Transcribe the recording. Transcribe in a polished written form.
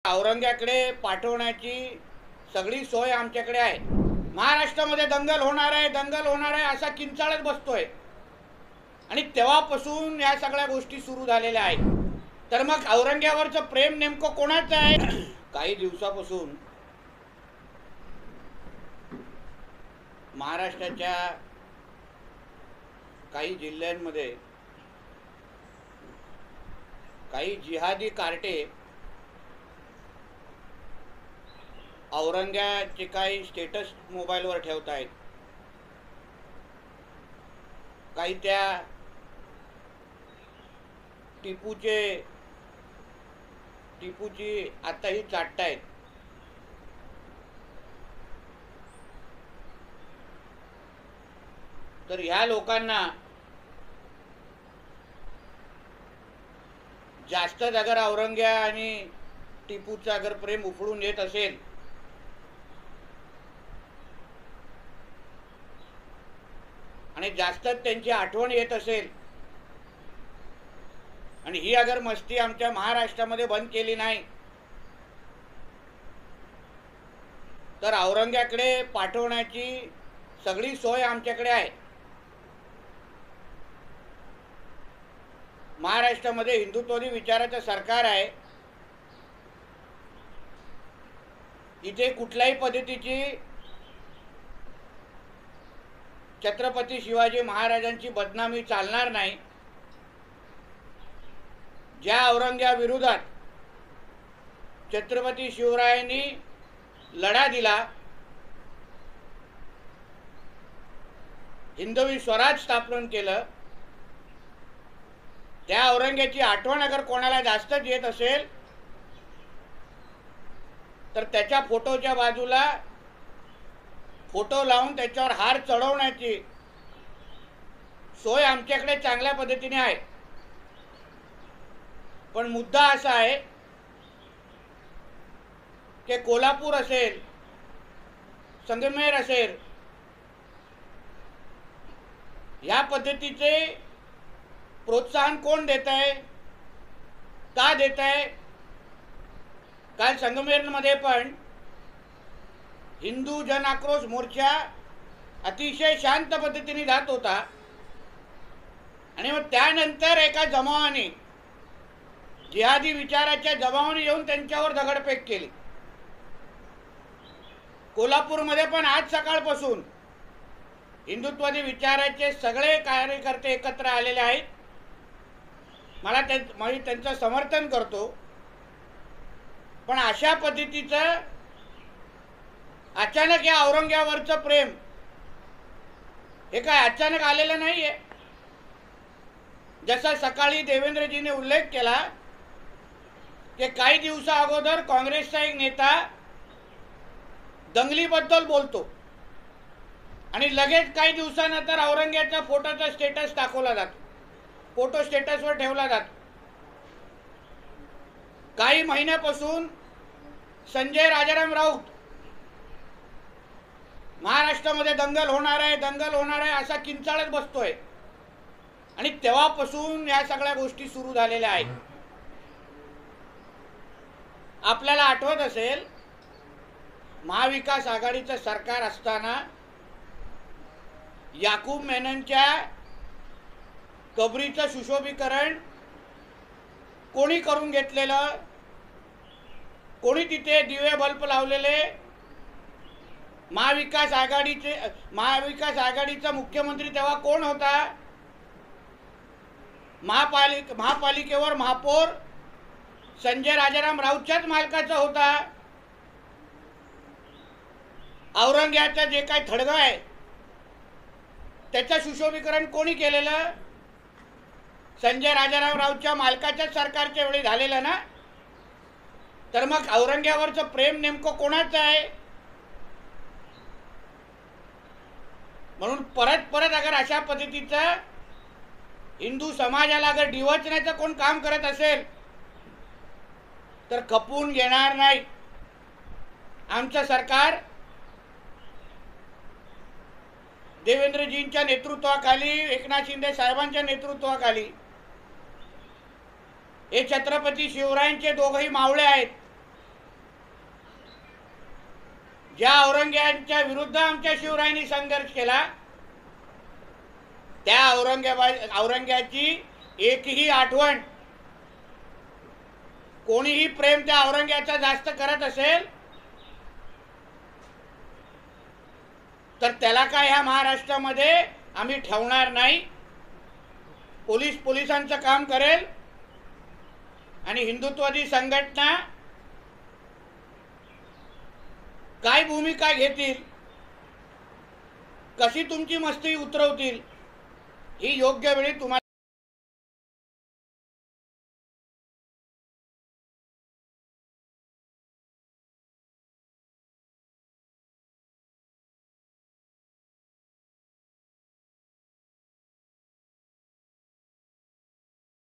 औरंग्याकडे पाठवण्याची सगळी सोय आमच्याकडे आहे। महाराष्ट्रामध्ये दंगल होणार आहे असा किंचाळत बसतोय आणि तेव्हापासून या सगळ्या गोष्टी सुरू झालेल्या आहेत। तर मग औरंग्यावरचं प्रेम नेमकं कोणाचं आहे? काही दिवसापासून महाराष्ट्राच्या काही जिल्ह्यांमध्ये काही जिहादी कार्टे औरंग्याचे काही स्टेटस मोबाईलवर ठेवत आहेत। काही त्या टिपूची आताही चाटतायत। तर ह्या लोकांना जास्तच अगर औरंग्या आणि टिपूचं अगर प्रेम उफळून येत असेल आणि जास्तच त्यांची आठवण येत असेल आणि ही अगर मस्ती आमच्या महाराष्ट्रामध्ये बंद केली नाही तर औरंग्याकडे पाठवण्याची सगळी सोय आमच्याकडे आहे। महाराष्ट्रामध्ये हिंदुत्ववादी विचाराचं सरकार आहे। इथे कुठल्याही पद्धतीची छत्रपती शिवाजी महाराजांची बदनामी चालणार नाही। ज्या औरंग्या विरोधात छत्रपती शिवरायांनी लढा दिला, हिंदवी स्वराज स्थापन केलं, त्या औरंग्याची आठवण अगर कोणाला जास्तच येत असेल तर त्याच्या फोटोच्या बाजूला फोटो लावून त्याच्यावर हार चढवण्याची सोय आमच्याकडे चांगल्या पद्धतीने आहे। पण मुद्दा असा आहे की कोल्हापूर असेल, संगमेर असेल, या पद्धतीचे प्रोत्साहन कोण देत आहे, का देत आहे? काल संगमेरमध्ये पण हिंदू जन आक्रोश मोर्चा अतिशय शांत पद्धतीने जात होता आणि मग त्यानंतर एका जमावाने, जिहादी विचाराच्या जमावाने येऊन त्यांच्यावर दगडफेक केली। कोल्हापूरमध्ये पण आज सकाळपासून हिंदुत्ववादी विचाराचे सगळे कार्यकर्ते एकत्र आलेले आहेत। मी त्यांचं समर्थन करतो, पण अशा पद्धतीचं अचानक या औरंग्यावरचं प्रेम हे काय अचानक आलेलं नाहीये। जसा सकाळी देवेंद्रजीने उल्लेख केला की काही दिवसा अगोदर काँग्रेसचा एक नेता दंगलीबद्दल बोलतो आणि लगेच काही दिवसानंतर औरंग्याच्या फोटोचा स्टेटस दाखवला जातो, फोटो स्टेटसवर ठेवला जातो। काही महिन्यापासून संजय राजाराम राऊत महाराष्ट्रामध्ये दंगल होणार आहे असा किंचाळत बसतोय आणि तेव्हापासून या सगळ्या गोष्टी सुरू झालेल्या आहेत। आपल्याला आठवत असेल, महाविकास आघाडीचं सरकार असताना याकूब मेननच्या कबरीचं सुशोभीकरण कोणी करून घेतलेलं, कोणी तिथे दिवे बल्ब लावलेले? महाविकास आघाडीचा मुख्यमंत्री तेव्हा कोण होता? महापालिकेवर महापौर संजय राजाराम राऊतच्याच मालकाचा होता। औरंग्याचं जे काही थडगं आहे त्याचं सुशोभीकरण कोणी केलेलं? संजय राजाराम राऊतच्या मालकाच्याच सरकारच्या वेळी झालेलं ना। तर मग औरंग्यावरचं प्रेम नेमकं कोणाचं आहे? म्हणून परत अगर अशा पद्धतीचं हिंदू समाजाला अगर डिवचण्याचं कोण काम करत असेल तर खपवून घेणार नाही। आमचं सरकार देवेंद्रजींच्या नेतृत्वाखाली, एकनाथ शिंदे साहेबांच्या नेतृत्वाखाली, हे छत्रपती शिवरायांचे दोघंही मावळे आहेत, ज्या औरंगजेबाच्या विरुद्ध आमच्या शिवरायांनी संघर्ष केला, त्या औरंग्याची एकही आठवण, कोणीही प्रेम त्या औरंग्याचा जास्त करत असेल तर त्याला काय ह्या महाराष्ट्रामध्ये आम्ही ठेवणार नाही. पोलिसांचं काम करेल आणि हिंदुत्ववादी संघटना काय भूमिका घेतील, कशी तुमची मस्ती उतरवतील, ही योग्य वेळी तुम्हाला